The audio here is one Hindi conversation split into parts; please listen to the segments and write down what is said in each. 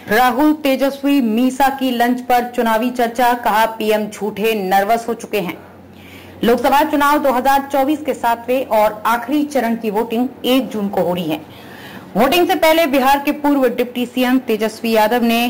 राहुल तेजस्वी मीसा की लंच पर चुनावी चर्चा, कहा पीएम झूठे नर्वस हो चुके हैं। लोकसभा चुनाव 2024 के 7वें और आखिरी चरण की वोटिंग 1 जून को हो रही है। वोटिंग से पहले बिहार के पूर्व डिप्टी सीएम तेजस्वी यादव ने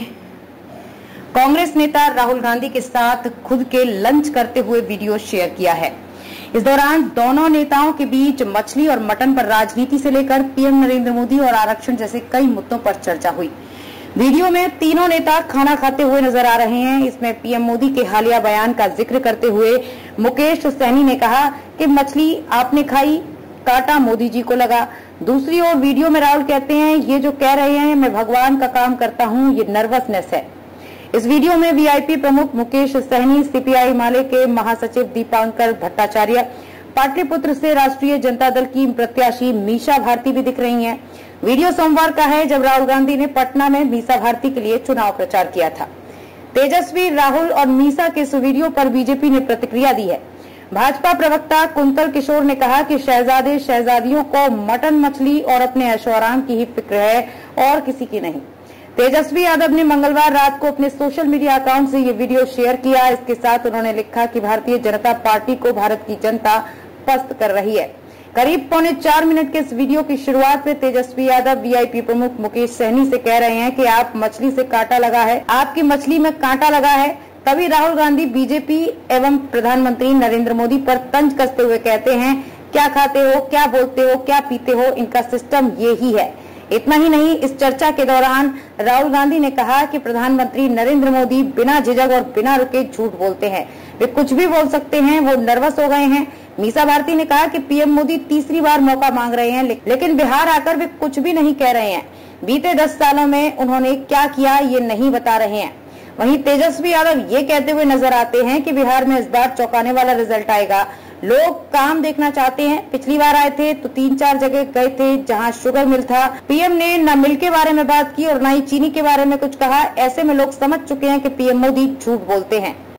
कांग्रेस नेता राहुल गांधी के साथ खुद के लंच करते हुए वीडियो शेयर किया है। इस दौरान दोनों नेताओं के बीच मछली और मटन पर राजनीति से लेकर पीएम नरेंद्र मोदी और आरक्षण जैसे कई मुद्दों पर चर्चा हुई। वीडियो में तीनों नेता खाना खाते हुए नजर आ रहे हैं। इसमें पीएम मोदी के हालिया बयान का जिक्र करते हुए मुकेश सहनी ने कहा कि मछली आपने खाई, कांटा मोदी जी को लगा। दूसरी ओर वीडियो में राहुल कहते हैं, ये जो कह रहे हैं मैं भगवान का काम करता हूं, ये नर्वसनेस है। इस वीडियो में वीआईपी प्रमुख मुकेश सहनी, सीपीआई माले के महासचिव दीपांकर भट्टाचार्य, पाटलिपुत्र से राष्ट्रीय जनता दल की प्रत्याशी मीसा भारती भी दिख रही हैं। वीडियो सोमवार का है, जब राहुल गांधी ने पटना में मीसा भारती के लिए चुनाव प्रचार किया था। तेजस्वी, राहुल और मीसा के इस वीडियो पर बीजेपी ने प्रतिक्रिया दी है। भाजपा प्रवक्ता कुंतल किशोर ने कहा कि शहजादे शहजादियों को मटन, मछली और अपने ऐशो आराम की ही फिक्र है और किसी की नहीं। तेजस्वी यादव ने मंगलवार रात को अपने सोशल मीडिया अकाउंट से ये वीडियो शेयर किया। इसके साथ उन्होंने लिखा कि भारतीय जनता पार्टी को भारत की जनता पस्त कर रही है। करीब 3.25 मिनट के इस वीडियो की शुरुआत में तेजस्वी यादव वीआईपी प्रमुख मुकेश सहनी से कह रहे हैं कि आप मछली से कांटा लगा है, आपकी मछली में कांटा लगा है। तभी राहुल गांधी बीजेपी एवं प्रधानमंत्री नरेंद्र मोदी पर तंज कसते हुए कहते हैं, क्या खाते हो, क्या बोलते हो, क्या पीते हो, इनका सिस्टम ये ही है। इतना ही नहीं, इस चर्चा के दौरान राहुल गांधी ने कहा कि प्रधानमंत्री नरेंद्र मोदी बिना झिझक और बिना रुके झूठ बोलते हैं, वे कुछ भी बोल सकते हैं, वो नर्वस हो गए हैं। मीसा भारती ने कहा कि पीएम मोदी तीसरी बार मौका मांग रहे हैं, लेकिन बिहार आकर वे कुछ भी नहीं कह रहे हैं। बीते 10 सालों में उन्होंने क्या किया ये नहीं बता रहे हैं। वहीं तेजस्वी यादव ये कहते हुए नजर आते हैं कि बिहार में इस बार चौंकाने वाला रिजल्ट आएगा। लोग काम देखना चाहते हैं। पिछली बार आए थे तो 3-4 जगह गए थे जहां शुगर मिल था। पीएम ने न मिल के बारे में बात की और न ही चीनी के बारे में कुछ कहा। ऐसे में लोग समझ चुके हैं कि पीएम मोदी झूठ बोलते हैं।